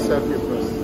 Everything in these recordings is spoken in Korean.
selfie first.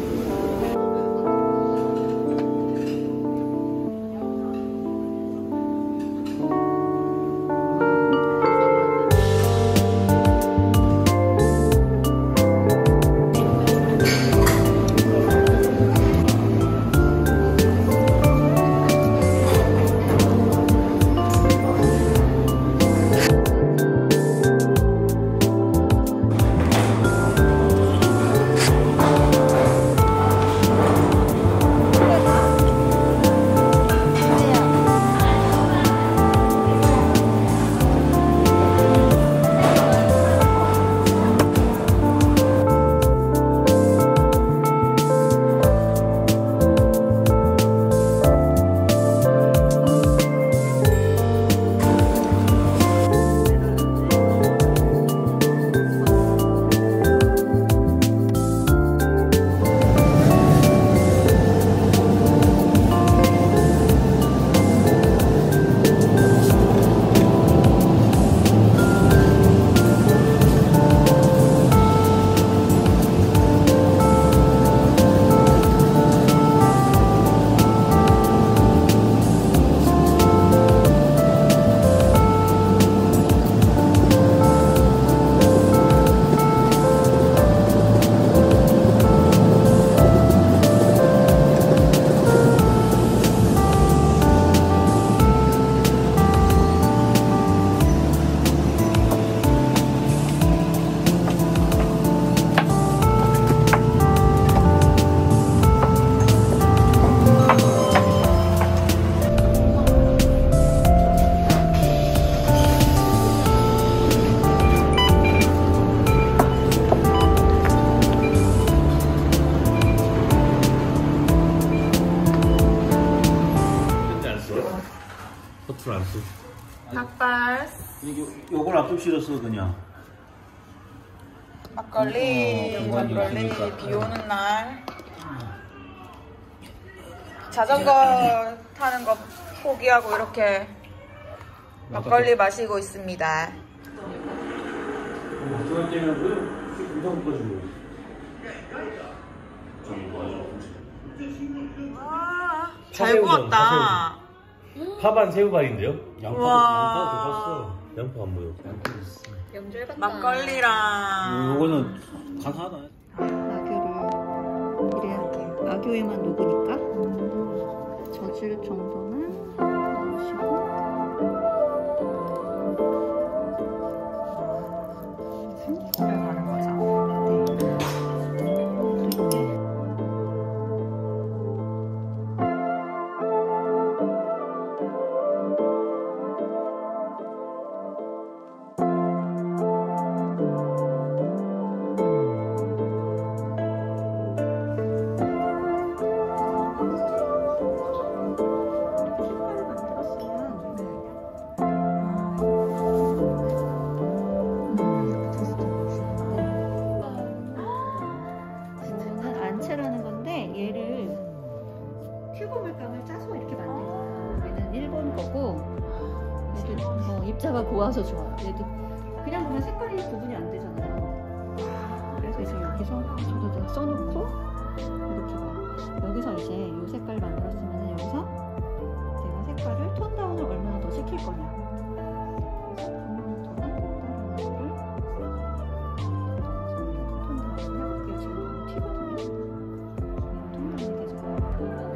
버터를 안 써. 닭발스. 요걸 앞좀 실었어 그냥. 막걸리, 막걸리. 비 오는 날. 자전거 타는 거 포기하고 이렇게 막걸리 마시고 있습니다. 잘 구웠다. 파반 새우발인데요? 양파도 떴어. 양파 안 보여. 명절 같다. 막걸리랑. 요거는 간하다. 아교를 이래야 할게요. 아교에만 녹으니까 젖을 정도는 넣으시고 가는 거죠. 입자가 고와서 좋아요. 얘도 그냥 보면 색깔이 구분이 안 되잖아요. 그래서 이제 여기서 저도 다 써놓고 이렇게 봐요. 여기서 이제 이 색깔 만들었으면 여기서 내가 색깔을 톤 다운을 얼마나 더 시킬 거냐. 그래서 블루부터랑 다른 거를 톤 다운 해볼게요. 지금 너무 튀거든요. 톤 다운이 되잖아요.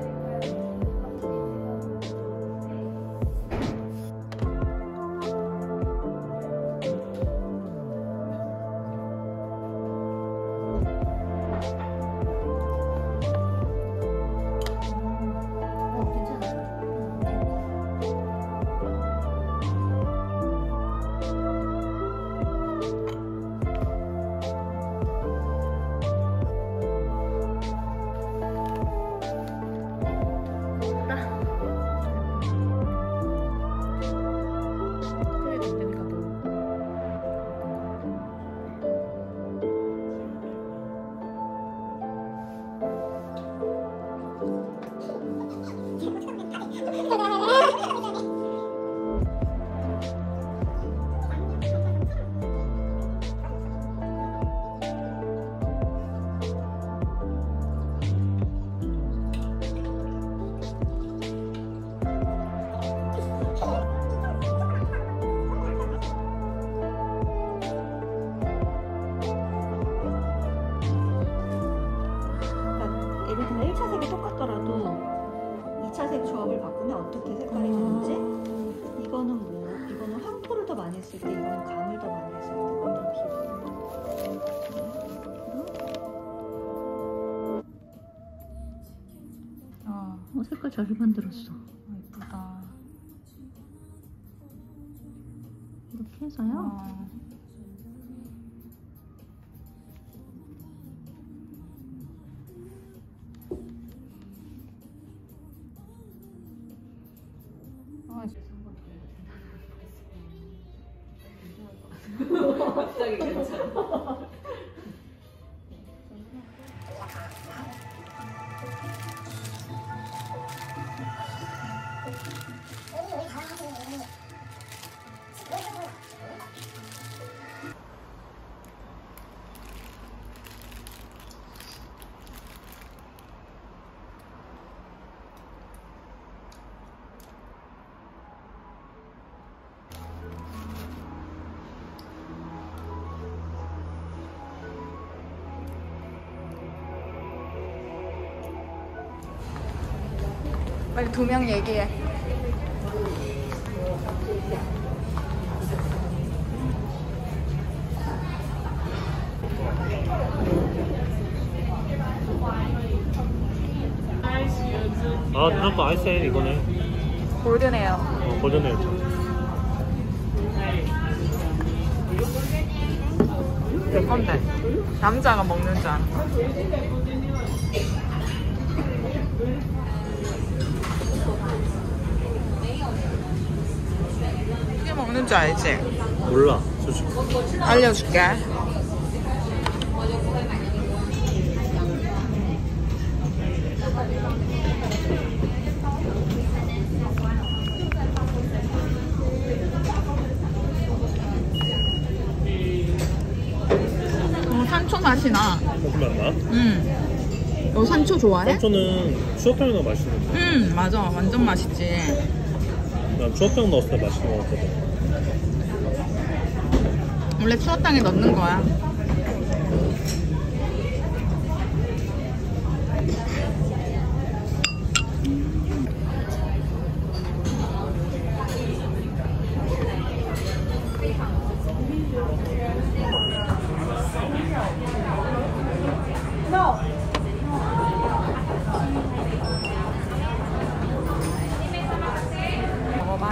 보라색 조합을 바꾸면 어떻게 색깔이 되는지. 이거는 뭐 이거는 황토를 더 많이 쓸 때, 이거는 감을 더 많이 쓸 때 완전 비슷해. 색깔 잘 만들었어. 예쁘다. 이렇게 해서요. 갑자기 괜찮아. 빨리 2명 얘기해. 아, 누나 거 아이스에일 이거네. 골드네요. 버전에일. 내 건데. 남자가 먹는 줄 아는 거. 이게 먹는 줄 알지? 몰라, 솔직히. 알려줄게. 산초 맛이 나. 조금만 나. 너 산초 좋아해? 산초는 추어탕이 더 맛있는데. 맞아. 완전 맛있지. 난 추어탕 넣었을 때 맛있게 먹었거든. 원래 추어탕에 넣는 거야. 먹어봐.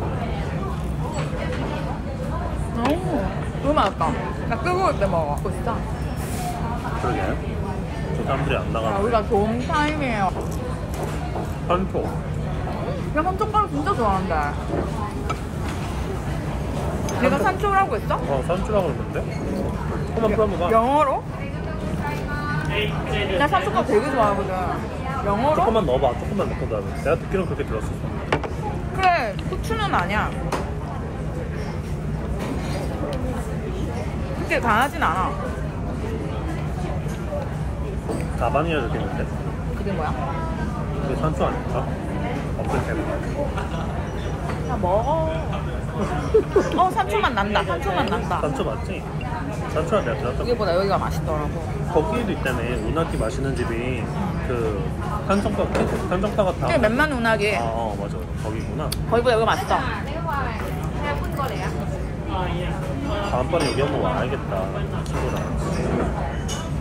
너무 맛있다. 나 뜨거울 때 먹어. 진짜. 그러게. 저 사람들이 안 나가. 우리가 좋은 타임이에요. 산초. 야, 산초가루 진짜 좋아한대. 내가 산초라고 했어? 산초라고 그러는데? 조금만 풀어봐. 영어로? 나 산초가루 되게 좋아하거든. 영어로? 조금만 넣어봐. 조금만 넣고 다음에. 내가 듣기로는 그렇게 들었어. 그래, 후추는 아니야. 그렇게 강하진 않아. 가반이라 적혀있는데? 그게 뭐야? 그게 산초 아닐까? 어플 야, 먹어. 산초맛 난다. 산초맛 난다. 산초 맞지? 산초랑 내가 들었던 거. 여기보다 여기가 맛있더라고. 거기도 있다며. 운하기 맛있는 집이 그 산정파 같아. 그게 맨만 운하기. 맞아. 거기구나. 거기보다 여기가 맛있어. 다음번에 여기 한번 와야겠다. 친구랑.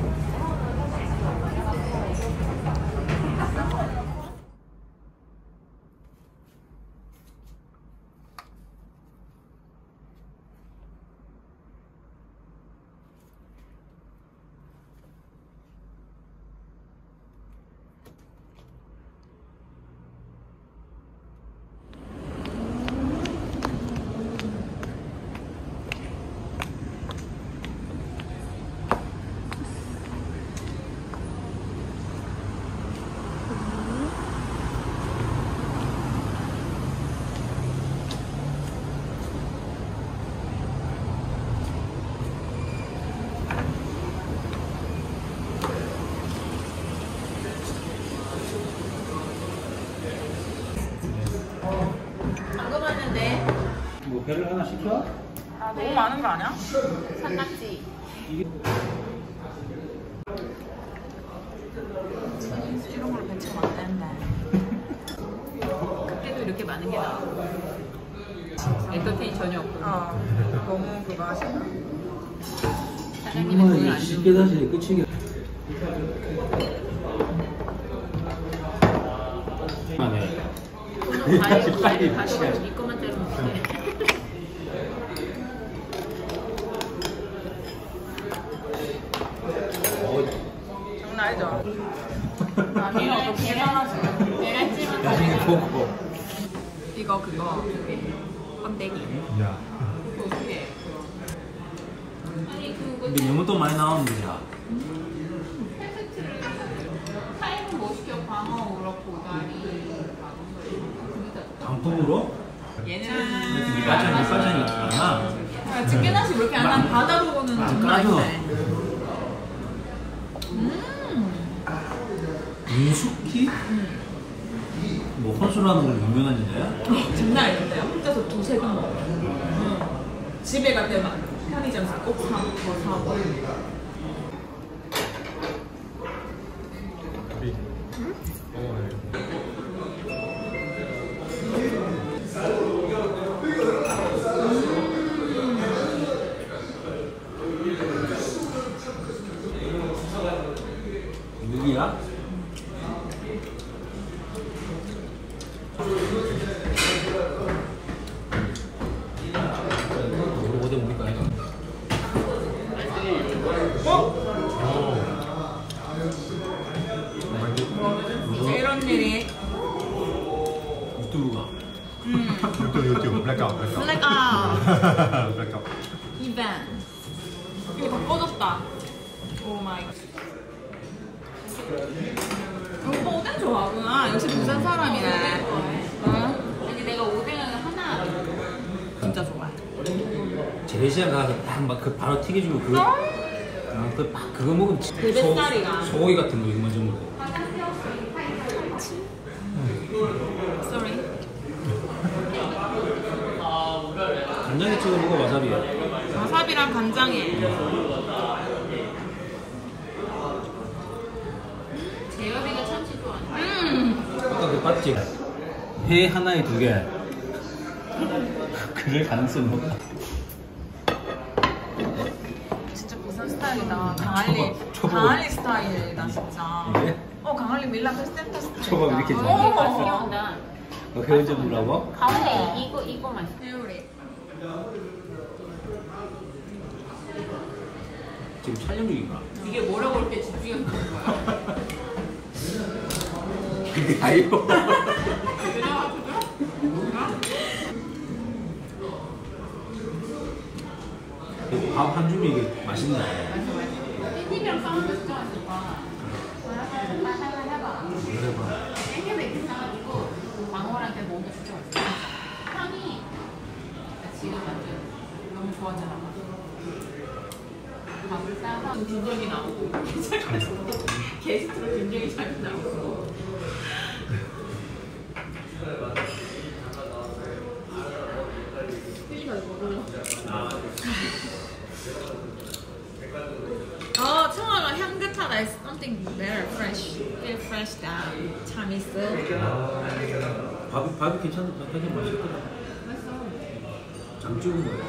방금 왔는데. 뭐 배를 하나 시켜? 너무 많은 거 아니야? 산낙지. 이런 걸로 배치면 안 되는데. 게 많은 게 나아. 엔터테인 전혀 없고. 너무 그거 하시나? 사장님이 돈을 안 쉽게 주고. 다시 끝이게. 과일 가져가지고 이 것만 자르면 돼. 장난 아니죠? 아니요, 계란찜은 나중에 보고. 이거 그거 껌대기. 야. 어떻게? 아니 그거 근데 너무 또 많이 나오는데 야. 타임은 뭐 시켜? 광어, 우럭, 고다리, 단품으로? 얘는 밑반찬이 있구나. 집게나시 왜 이렇게 안 한? 바다로는 정말 까져. 맛있네. 민숙희? 뭐 혼술하는 걸로 유명한 여자야? 장난 아닌데요? 혼자서 두세 번 먹어. 집에 갈 때 막 편의점에서 꼭 사고 더 사고. 누구야? 어디 뭡니까? 이런 일이 유튜브가 YouTube, blackout. Blackout. 이벤트. 이거 다 꺼졌다. 오 마이. 오빠 오뎅 좋아하구나. 역시 부산 사람이네. 아니 내가 오뎅을 하나 진짜 좋아해. 재래시장 가서 딱막그 바로 튀겨주고 그거 먹으면 진짜 베베살이가. 소고기 같은 거 이거 먼저 먹어. Sorry. 간장에 찍어 먹어 와사비야. 와사비랑 간장에. 제어비가 참치 좋아하네. 아까 그 봤지? 회 하나에 2개. 그럴 가능성 높다. 진짜 부산 스타일이다. 강할리, 초보. 강할리 스타일이다 진짜. 네? 강할리 밀라크 센터 스타일이다. 초밥 이렇게 잘 귀여운다. 회 언제 먹으라고? 가운데 이거 맛있어. 회오리. 지금 촬영 중인가? 이게 뭐라고 이렇게 집중해서 보는 거야? 근데 아이고. 밥 한 줌이 이게 맛있네. 깻잎이랑 싸우는 거 진짜 맛있을 거야. 해봐. 깻잎에 이렇게 싸가지고 광어랑 이렇게 먹으면 진짜 맛있어. 향이 지금 완전 너무 좋아하잖아. 밥을 싸서 균적이 나오고 게스트로 균적이 잘 나오고. 청아가 향긋하다. It's something better, fresh. Feel fresh down. 참 있어. 밥이 괜찮다. 되게 맛있더라. 맛있어. 장 찍은 거야.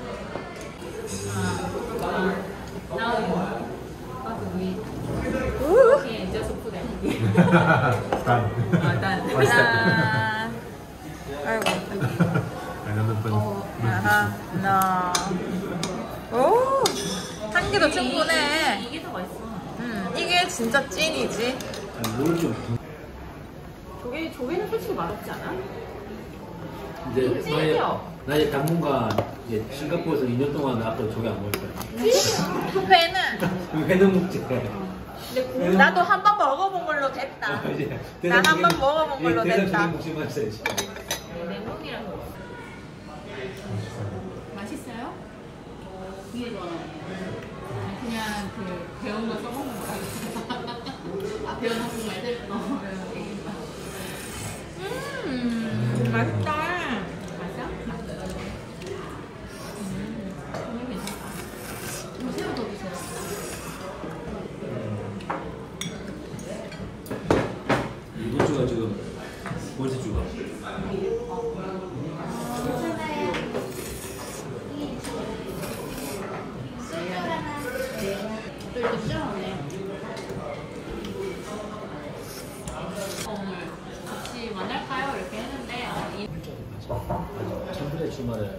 Now what do we? Okay, just put it. Done. done. 아이고. Another one. 하나, 하나. 오, 한 개도 충분해. 이게 더 맛있어. 이게 진짜 찐이지. 뭘 좀. 조개는 솔직히 맛없지 않아? 이제 찐이요. 나 이제 당분간 이제 싱가포르에서 2년 동안 앞으로 조개 안 먹을 거야. 회는 회는 먹지. 나도 한 번 먹어본 걸로 됐다. 난 한 번 먹어본 걸로 됐다. 먹지 마세요. 레몬이랑 맛있어요? 이게 좋아. 그냥 그 배운 거 써먹는 거야. 배워놓은 말들 맛있다. 맛있어? 괜찮다. 좀 새우 더 주세요. 이번 주가 지금 월세 주가. 천불의 주말에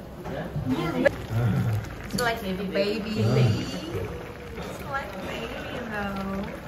It's like a baby thing. It's like baby though.